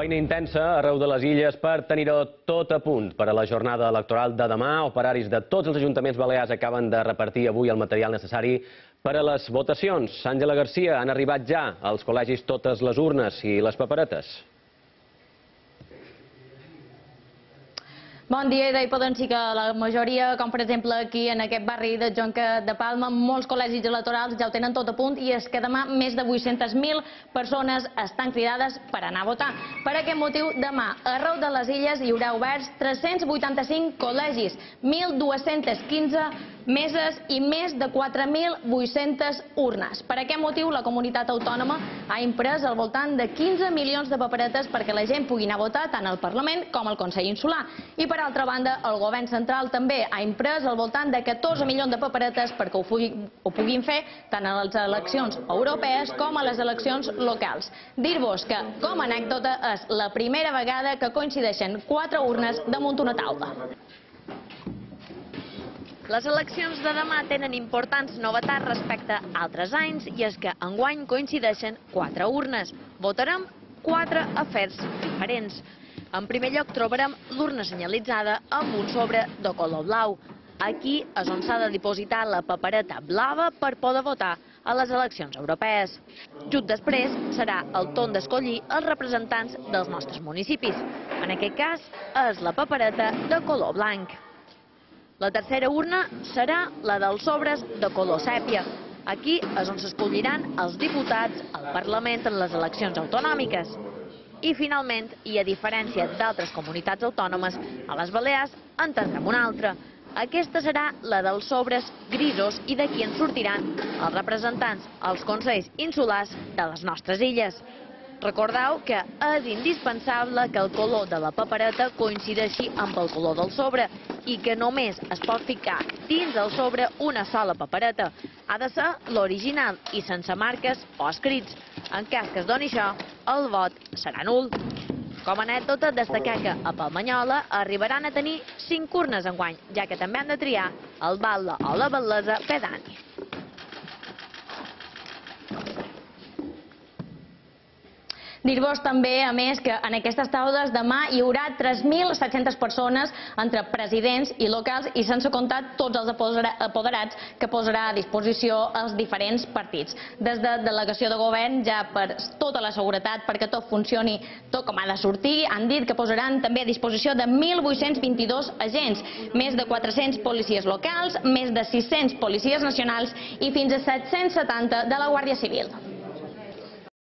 Feina intensa arreu de les illes per tenir-ho tot a punt per a la jornada electoral de demà. Operaris de tots els ajuntaments balears acaben de repartir avui el material necessari per a les votacions. Àngela Garcia, han arribat ja als col·legis totes les urnes i les paperetes. Bon dia, i poden dir que la majoria, com per exemple aquí en aquest barri de Jonca de Palma, molts col·legis electorals ja ho tenen tot a punt i és que demà més de 800.000 persones estan cridades per anar a votar. Per aquest motiu, demà arreu de les illes hi haurà oberts 385 col·legis, 1.215 meses i més de 4.800 urnes. Per aquest motiu, la comunitat autònoma ha imprès al voltant de 15 milions de paperetes perquè la gent pugui anar a votar tant al Parlament com al Consell Insular. I per altra banda, el govern central també ha imprès al voltant de 14 milions de paperetes perquè ho puguin fer tant a les eleccions europees com a les eleccions locals. Dir-vos que, com a anècdota, és la primera vegada que coincideixen 4 urnes damunt una taula. Les eleccions de demà tenen importants novetats respecte a altres anys i és que enguany coincideixen 4 urnes. Votarem 4 afers diferents. En primer lloc trobarem l'urna senyalitzada amb un sobre de color blau. Aquí és on s'ha de dipositar la papereta blava per poder votar a les eleccions europees. Just després serà el torn d'escollir els representants dels nostres municipis. En aquest cas és la papereta de color blanc. La tercera urna serà la dels sobres de color sèpia. Aquí és on s'escolliran els diputats al Parlament en les eleccions autonòmiques. I finalment, i a diferència d'altres comunitats autònomes, a les Balears en tindrem una altra. Aquesta serà la dels sobres grisos i d'aquí en sortiran els representants als consells insulars de les nostres illes. Recordeu que és indispensable que el color de la papereta coincideixi amb el color del sobre i que només es pot ficar dins el sobre una sola papereta. Ha de ser l'original i sense marques o escrits. En cas que es doni això, el vot serà nul. Com a anècdota, destacar que a Palmanyola arribaran a tenir 5 urnes enguany, ja que també han de triar el batlle o la batlessa pedani. Dir-vos també, a més, que en aquestes taules demà hi haurà 3.700 persones entre presidents i locals i sense comptar tots els apoderats que posarà a disposició els diferents partits. Des de delegació de govern, ja per tota la seguretat, perquè tot funcioni tot com ha de sortir, han dit que posaran també a disposició de 1.822 agents, més de 400 policies locals, més de 600 policies nacionals i fins a 770 de la Guàrdia Civil.